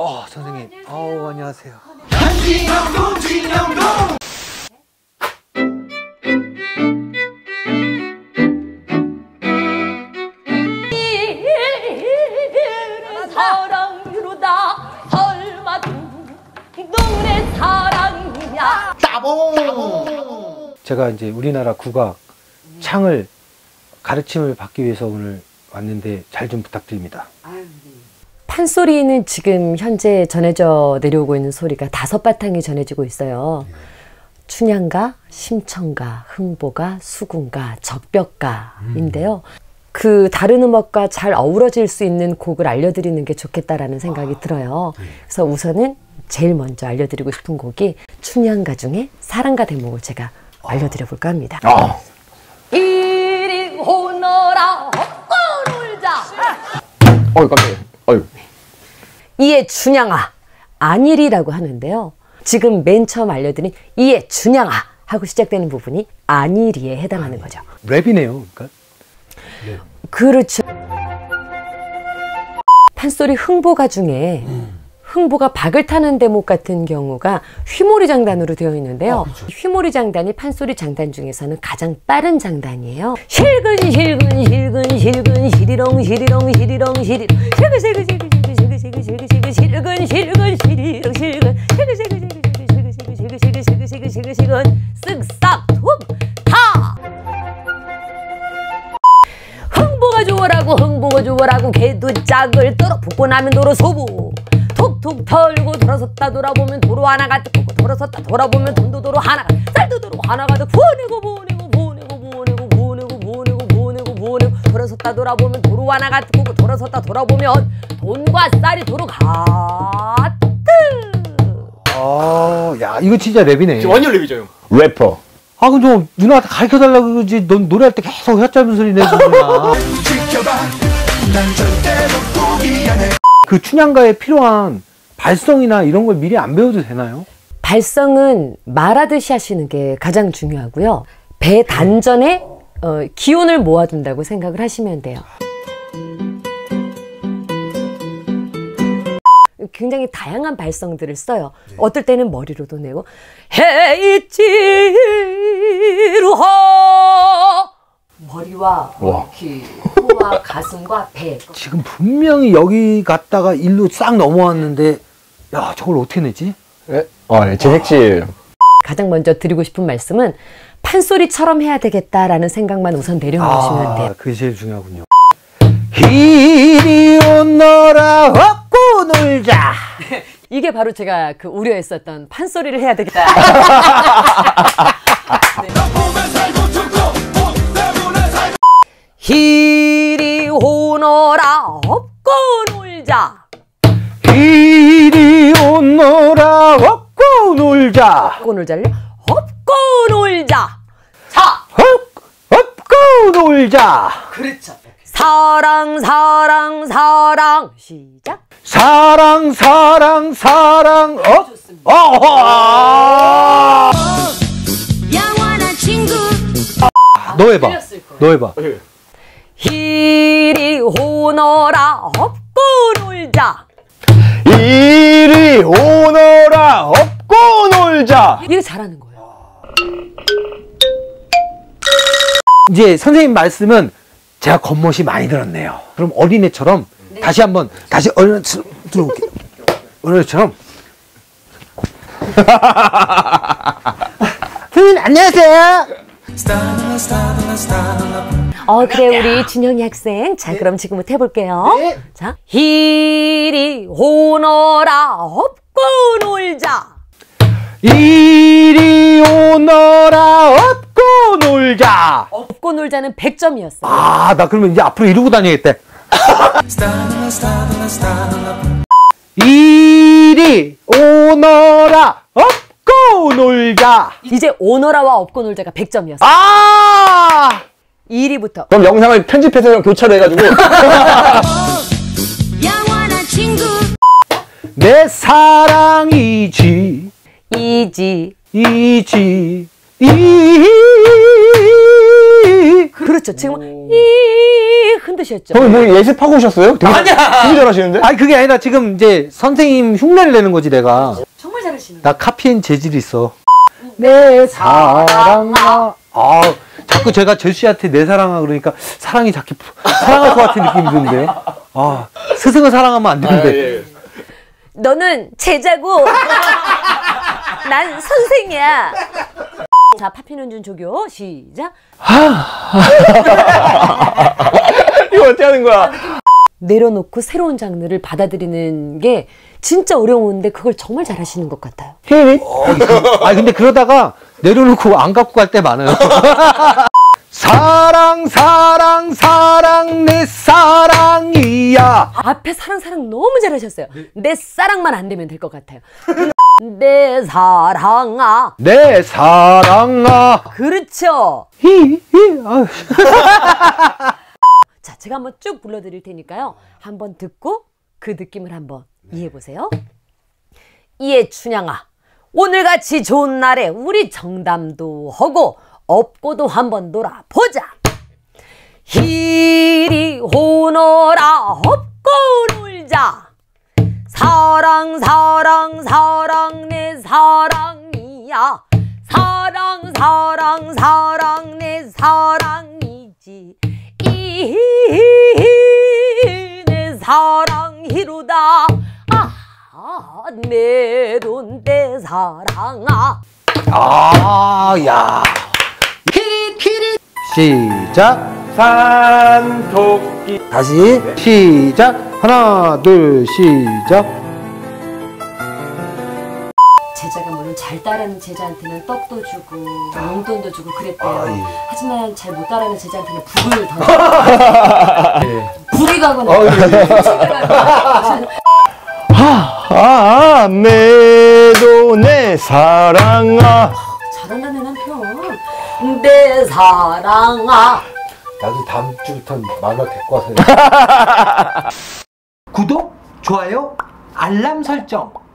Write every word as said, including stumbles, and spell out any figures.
어, 선생님. 아우, 안녕하세요. 한진영동 진영동. 사랑이로다 설마 동네 사랑이냐. 따봉. 제가 이제 우리나라 국악 창을 가르침을 받기 위해서 오늘 왔는데 잘 좀 부탁드립니다. 판소리는 지금 현재 전해져 내려오고 있는 소리가 다섯 바탕이 전해지고 있어요. 춘향가, 심청가, 흥보가, 수궁가, 적벽가인데요. 그 다른 음악과 잘 어우러질 수 있는 곡을 알려드리는 게 좋겠다라는 생각이 들어요. 그래서 우선은 제일 먼저 알려드리고 싶은 곡이 춘향가 중에 사랑가 대목을 제가 알려드려 볼까 합니다. 아. 이리 오너라 헛고 놀자. 어이 깜짝이야. 어이. 이에 춘향아 안일이라고 하는데요. 지금 맨 처음 알려드린 이에 춘향아 하고 시작되는 부분이 안일이에 해당하는 거죠. 랩이네요. 그러니까. 네. 그렇죠. 판소리 흥보가 중에 음. 흥보가 박을 타는 대목 같은 경우가 휘모리 장단으로 되어 있는데요. 아, 그렇죠. 휘모리 장단이 판소리 장단 중에서는 가장 빠른 장단이에요. 실근 실근 실근 실근 시리렁 시리렁 시리렁 시리렁 실근 실근 실근 실근 실근 실근 실근 실근 실근 시리렁 실근 실근 실근 실근 실근 실근 실근 실근 실근 실근 쓱싹 툭타 흥보가 좋으라고 흥보가 좋으라고 개도 짝을 떨어 붓고 나면 도로 소부 툭툭 털고 돌아섰다 돌아보면 도로 하나가 뜯고 돌아섰다 돌아보면 돈도 도로 하나가 쌀도 도로 하나가 득 보내고 보내고 보내고 보내고 보내고 보내고 보내고 보내고 돌아섰다 돌아보면 도로 하나가 뜯고 돌아섰다 돌아보면 돈과 쌀이 도로 가득. 아, 야, 이거 진짜 랩이네. 완전 랩이죠, 형. 래퍼. 아, 그럼 좀 누나한테 가르쳐달라고 그러지. 넌 노래할 때 계속 혀짧은 소리 내는구나. 그 춘향가에 필요한 발성이나 이런 걸 미리 안 배워도 되나요? 발성은 말하듯이 하시는 게 가장 중요하고요. 배 단전에 어, 기운을 모아둔다고 생각을 하시면 돼요. 굉장히 다양한 발성들을 써요. 네. 어떨 때는 머리로도 내고 헤이찌루허 머리와 귀, 코와 가슴과 배. 지금 분명히 여기 갔다가 일로 싹 넘어왔는데 야, 저걸 어떻게 내지? 네? 어, 네, 제 색칠. 가장 먼저 드리고 싶은 말씀은 판소리처럼 해야 되겠다라는 생각만 우선 내려놓으시면 아, 돼요. 그게 제일 중요하군요. 이리 오너라 헛고 놀자. 이게 바로 제가 그 우려했었던 판소리를 해야 되겠다. 네. 이리 오너라 헛고 놀자. 이리 오너라 헛고 놀자. 헛고 놀자를 헛고 놀자. 자, 헛, 헛고 놀자. 그렇죠. 사랑 사랑 사랑 시작. 사랑 사랑 사랑 어? 어, 어, 아. 영원한 친구. 아, 너 해봐. 너 해봐. 이리 오너라 헛고 놀자. 이리 오너라 헛고 놀자. 이거 잘하는 거예요. 이제 선생님 말씀은 제가 겉멋이 많이 들었네요. 그럼 어린애처럼 네. 다시 한번 다시 어린애처럼 들어볼게요. 어린애처럼. 선생님 안녕하세요. 어 그래 우리 준영이 학생. 자 네. 그럼 지금부터 해볼게요. 네. 자 이리 오너라 헛고 놀자. 이리 오너라 엎고 놀자. 엎고 놀자는 백 점이었어요. 아, 나 그러면 이제 앞으로 이러고 다니겠대. 이리 오너라 엎고 놀자. 이제 오너라와 엎고 놀자가 백 점이었어요. 아! 이리부터. 그럼 영상을 편집해서 교차를 해가지고. 영원한 친구. 내 사랑이지. 이지 이지 이 그렇죠. 지금 이 흔드셨죠. 형님 뭐 예습하고 오셨어요? 되게, 아니야! 되게 잘하시는데? 아니 그게 아니라 지금 이제 선생님 흉내를 내는 거지 내가. 정말 잘하시는 나 카피엔 재질이 있어. 내 사랑아. 아 자꾸 제가 제수씨한테 내 사랑아 그러니까 사랑이 자꾸 사랑할 것 같은 느낌이 드는데요. 아 스승을 사랑하면 안 되는데. 아, 예. 너는 제자고 난 선생이야. 자, 파피눈준 조교 시작. 이거 어떻게 하는 거야? 내려놓고 새로운 장르를 받아들이는 게 진짜 어려운데 그걸 정말 잘하시는 것 같아요. 아 근데 그러다가 내려놓고 안 갖고 갈 때 많아요. 사랑 사랑 사랑 내 사랑이야. 앞에 사랑 사랑 너무 잘하셨어요. 내 사랑만 안 되면 될 것 같아요. 내 사랑아. 내 사랑아. 그렇죠. 히히 아유. 자, 제가 한번 쭉 불러드릴 테니까요. 한번 듣고 그 느낌을 한번 이해해보세요. 이에 춘향아, 오늘같이 좋은 날에 우리 정담도 하고 업고도 한번 놀아보자. 이리 오너라 업고 놀자. 사랑 사랑 사랑 내 사랑이야. 사랑 사랑 사랑 내 사랑이지. 이 내 사랑이로다. 아, 내 돈 내 사랑아. 아, 야. 키릿, 키릿. 시작. 산토끼. 다시. 시작. 하나, 둘, 시작. 제자가 물론 잘 따르는 제자한테는 떡도 주고 용돈도 주고 그랬대요. 아, 예. 하지만 잘 못 따르는 제자한테는 불을 던져. 불이 가거나. 어, 예, 아, 매도 내 사랑아. 잘한다네 남편. 내 사랑아. 나도 다음 주부터 만화 데리고 와서. 구독, 좋아요, 알람 설정.